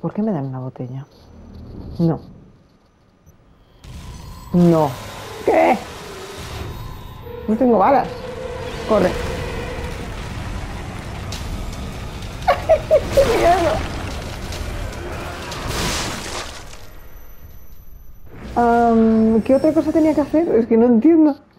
¿Por qué me dan una botella? No. No. ¿Qué? No tengo balas. Corre. ¡Qué miedo! ¿Qué otra cosa tenía que hacer? Es que no entiendo.